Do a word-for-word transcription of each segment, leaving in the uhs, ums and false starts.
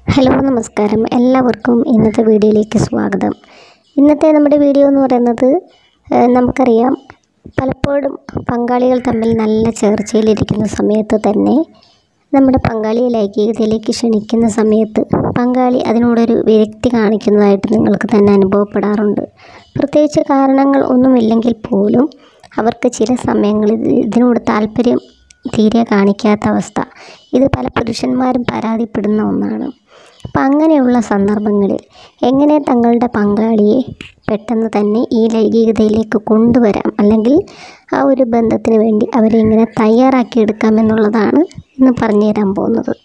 Hello നമസ്കാരം, എല്ലാവർക്കും ഇന്നത്തെ വീഡിയോയിലേക്ക് സ്വാഗതം. ഇന്നത്തെ നമ്മുടെ വീഡിയോ എന്ന് പറയുന്നത് നമുക്കറിയാം, പലപ്പോഴും പങ്കാളികൾ തമ്മിൽ നല്ല ചേർച്ചയിലിരിക്കുന്ന സമയത്ത് തന്നെ നമ്മുടെ പങ്കാളിയെ ലൈംഗികതയിലേക്ക് ക്ഷണിക്കുന്ന സമയത്ത് പങ്കാളി അതിനോടൊരു വിരക്തി കാണിക്കുന്നതായിട്ട് നിങ്ങൾക്ക് തന്നെ അനുഭവപ്പെടാറുണ്ട്. പ്രത്യേകിച്ച് കാരണങ്ങൾ ഒന്നുമില്ലെങ്കിൽ പോലും അവർക്ക് ചില സമയങ്ങളിൽ ഇതിനോട് താല്പര്യം തീരെ കാണിക്കാത്ത അവസ്ഥ, ഇത് പല പുരുഷന്മാരും പരാതിപ്പെടുന്ന ഒന്നാണ്. അപ്പം അങ്ങനെയുള്ള സന്ദർഭങ്ങളിൽ എങ്ങനെ തങ്ങളുടെ പങ്കാളിയെ പെട്ടെന്ന് തന്നെ ഈ ലൈംഗികതയിലേക്ക് കൊണ്ടുവരാം, അല്ലെങ്കിൽ ആ ഒരു ബന്ധത്തിന് വേണ്ടി അവരെ എങ്ങനെ തയ്യാറാക്കിയെടുക്കാം എന്നുള്ളതാണ് ഇന്ന് പറഞ്ഞു തരാൻ പോകുന്നത്.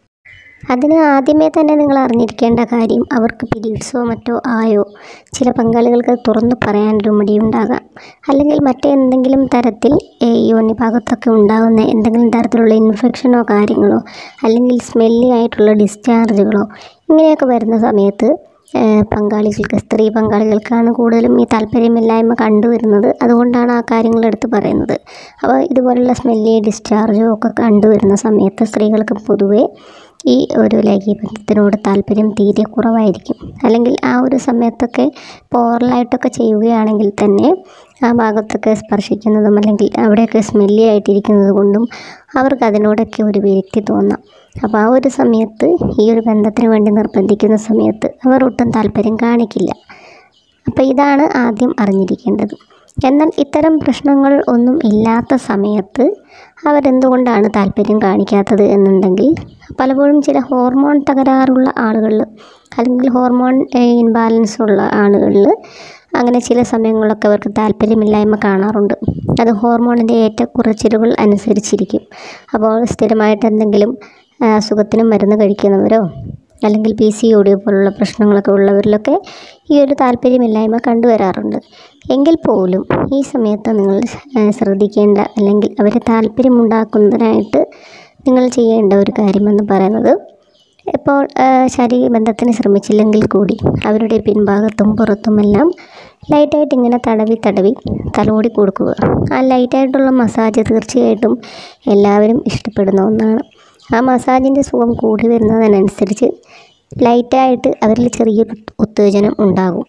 അതിന് ആദ്യമേ തന്നെ നിങ്ങൾ അറിഞ്ഞിരിക്കേണ്ട കാര്യം, അവർക്ക് പീരീഡ്സോ മറ്റോ ആയോ. ചില പങ്കാളികൾക്ക് തുറന്നു പറയാനൊരു മടിയുണ്ടാകാം, അല്ലെങ്കിൽ മറ്റെന്തെങ്കിലും തരത്തിൽ യോനി ഭാഗത്തൊക്കെ ഉണ്ടാകുന്ന എന്തെങ്കിലും തരത്തിലുള്ള ഇൻഫെക്ഷനോ കാര്യങ്ങളോ, അല്ലെങ്കിൽ സ്മെല്ലി ആയിട്ടുള്ള ഡിസ്ചാർജുകളോ ഇങ്ങനെയൊക്കെ വരുന്ന സമയത്ത് പങ്കാളികൾക്ക്, സ്ത്രീ പങ്കാളികൾക്കാണ് കൂടുതലും ഈ താല്പര്യമില്ലായ്മ കണ്ടുവരുന്നത്. അതുകൊണ്ടാണ് ആ കാര്യങ്ങൾ എടുത്ത് പറയുന്നത്. അപ്പോൾ ഇതുപോലുള്ള സ്മെല്ലി ഡിസ്ചാർജോ ഒക്കെ കണ്ടുവരുന്ന സമയത്ത് സ്ത്രീകൾക്ക് പൊതുവേ ഈ ഒരു ലൈംഗിക ബന്ധത്തിനോട് താല്പര്യം തീരെ കുറവായിരിക്കും. അല്ലെങ്കിൽ ആ ഒരു സമയത്തൊക്കെ പോറലായിട്ടൊക്കെ ചെയ്യുകയാണെങ്കിൽ തന്നെ ആ ഭാഗത്തൊക്കെ സ്പർശിക്കുന്നതും അല്ലെങ്കിൽ അവിടെയൊക്കെ സ്മെല്ലി ആയിട്ടിരിക്കുന്നത് കൊണ്ടും അവർക്ക് അതിനോടൊക്കെ ഒരു വിരക്തി തോന്നാം. അപ്പോൾ ആ ഒരു സമയത്ത് ഈ ഒരു ബന്ധത്തിന് വേണ്ടി നിർബന്ധിക്കുന്ന സമയത്ത് അവർ ഒട്ടും താല്പര്യം കാണിക്കില്ല. അപ്പോൾ ഇതാണ് ആദ്യം അറിഞ്ഞിരിക്കേണ്ടത്. എന്നാൽ ഇത്തരം പ്രശ്നങ്ങൾ ഒന്നും ഇല്ലാത്ത സമയത്ത് അവരെന്തുകൊണ്ടാണ് താല്പര്യം കാണിക്കാത്തത് എന്നുണ്ടെങ്കിൽ, പലപ്പോഴും ചില ഹോർമോൺ തകരാറുള്ള ആളുകളിൽ അല്ലെങ്കിൽ ഹോർമോൺ ഇൻബാലൻസ് ഉള്ള ആളുകളിൽ അങ്ങനെ ചില സമയങ്ങളിലൊക്കെ അവർക്ക് താല്പര്യമില്ലായ്മ കാണാറുണ്ട്. അത് ഹോർമോണിൻ്റെ ഏറ്റക്കുറച്ചിലുകൾ അനുസരിച്ചിരിക്കും. അപ്പോൾ സ്ഥിരമായിട്ട് എന്തെങ്കിലും അസുഖത്തിന് മരുന്ന് കഴിക്കുന്നവരോ അല്ലെങ്കിൽ പി സി ഒ ഡി പോലുള്ള പ്രശ്നങ്ങളൊക്കെ ഉള്ളവരിലൊക്കെ ഈ ഒരു താല്പര്യമില്ലായ്മ കണ്ടുവരാറുണ്ട്. എങ്കിൽ പോലും ഈ സമയത്ത് നിങ്ങൾ ശ്രദ്ധിക്കേണ്ട, അല്ലെങ്കിൽ അവരെ താല്പര്യമുണ്ടാക്കുന്നതിനായിട്ട് നിങ്ങൾ ചെയ്യേണ്ട ഒരു കാര്യമെന്ന് പറയുന്നത്, ഇപ്പോൾ ശാരീരിക ബന്ധത്തിന് ശ്രമിച്ചില്ലെങ്കിൽ കൂടി അവരുടെ പിൻഭാഗത്തും പുറത്തുമെല്ലാം ലൈറ്റായിട്ട് ഇങ്ങനെ തടവി തടവി തലോടി കൊടുക്കുക. ആ ലൈറ്റായിട്ടുള്ള മസാജ് തീർച്ചയായിട്ടും എല്ലാവരും ഇഷ്ടപ്പെടുന്ന ഒന്നാണ്. ആ മസാജിൻ്റെ സുഖം കൂടി വരുന്നതിനനുസരിച്ച് ലൈറ്റായിട്ട് അവരിൽ ചെറിയൊരു ഉത്തേജനം ഉണ്ടാകും.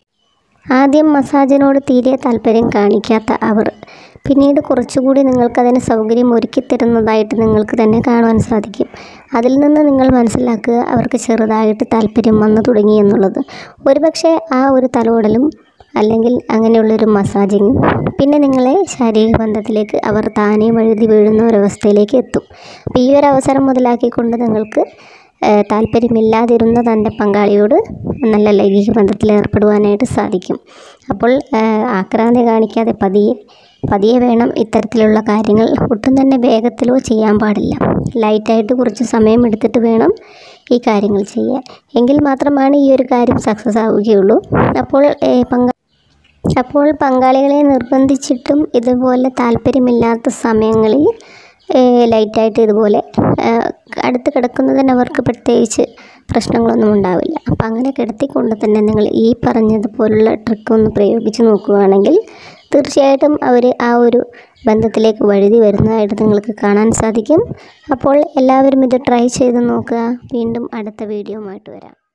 ആദ്യം മസാജിനോട് തീരെ താല്പര്യം കാണിക്കാത്ത അവർ പിന്നീട് കുറച്ചുകൂടി നിങ്ങൾക്കതിന് സൗകര്യം ഒരുക്കി തരുന്നതായിട്ട് നിങ്ങൾക്ക് തന്നെ കാണുവാൻ സാധിക്കും. അതിൽ നിന്ന് നിങ്ങൾ മനസ്സിലാക്കുക അവർക്ക് ചെറുതായിട്ട് താല്പര്യം വന്നു തുടങ്ങി എന്നുള്ളത്. ഒരുപക്ഷെ ആ ഒരു തലോടലും അല്ലെങ്കിൽ അങ്ങനെയുള്ളൊരു മസാജിങ്ങും പിന്നെ നിങ്ങളെ ശാരീരിക ബന്ധത്തിലേക്ക് അവർ താനേ വഴുതി വീഴുന്ന ഒരവസ്ഥയിലേക്ക് എത്തും. അപ്പോൾ ഈ ഒരു അവസരം മുതലാക്കിക്കൊണ്ട് നിങ്ങൾക്ക് താല്പര്യമില്ലാതിരുന്ന തൻ്റെ പങ്കാളിയോട് നല്ല ലൈംഗിക ബന്ധത്തിൽ ഏർപ്പെടുവാനായിട്ട് സാധിക്കും. അപ്പോൾ ആക്രാന്തി കാണിക്കാതെ പതിയെ പതിയെ വേണം ഇത്തരത്തിലുള്ള കാര്യങ്ങൾ. ഒട്ടും തന്നെ വേഗത്തിലോ ചെയ്യാൻ പാടില്ല. ലൈറ്റായിട്ട് കുറച്ച് സമയം എടുത്തിട്ട് വേണം ഈ കാര്യങ്ങൾ ചെയ്യാൻ. എങ്കിൽ മാത്രമാണ് ഈ ഒരു കാര്യം സക്സസ് ആവുകയുള്ളൂ. അപ്പോൾ പങ്കാ അപ്പോൾ പങ്കാളികളെ നിർബന്ധിച്ചിട്ടും ഇതുപോലെ താല്പര്യമില്ലാത്ത സമയങ്ങളിൽ ലൈറ്റായിട്ട് ഇതുപോലെ അടുത്ത് കിടക്കുന്നതിന് അവർക്ക് പ്രത്യേകിച്ച് പ്രശ്നങ്ങളൊന്നും ഉണ്ടാവില്ല. അപ്പം അങ്ങനെ കിടത്തിക്കൊണ്ട് തന്നെ നിങ്ങൾ ഈ പറഞ്ഞതുപോലുള്ള ട്രിക്ക് ഒന്ന് പ്രയോഗിച്ച് നോക്കുകയാണെങ്കിൽ തീർച്ചയായിട്ടും അവർ ആ ഒരു ബന്ധത്തിലേക്ക് വഴുതി വരുന്നതായിട്ട് നിങ്ങൾക്ക് കാണാൻ സാധിക്കും. അപ്പോൾ എല്ലാവരും ഇത് ട്രൈ ചെയ്ത് നോക്കുക. വീണ്ടും അടുത്ത വീഡിയോയുമായിട്ട് വരാം.